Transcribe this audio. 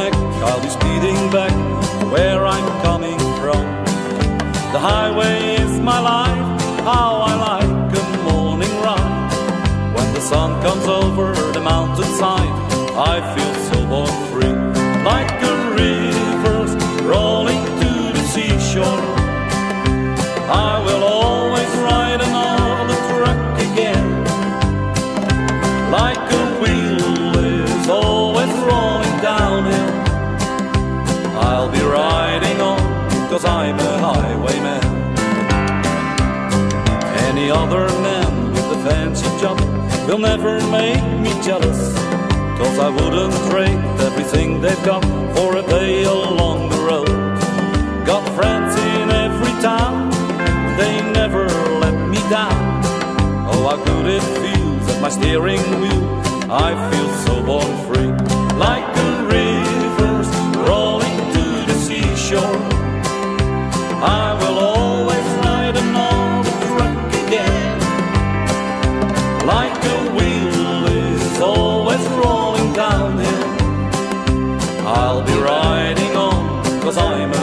Mac, I'll be speeding back where I'm coming from. The highway is my life, how I like a morning ride. When the sun comes over the mountainside, I feel so born free. Like a river rolling to the seashore, I will always ride another truck again. Like a wheel is always rolling downhill, I'll be riding on, 'cause I'm a highwayman. Any other man with a fancy job will never make me jealous, 'cause I wouldn't trade everything they've got for a day along the road. Got friends in every town, they never let me down. Oh, how good it feels at my steering wheel, I feel so born free. Like a river rolling to the seashore, I will always ride another truck again. Like a wheel is always rolling downhill, I'll be riding on, 'cause I'm a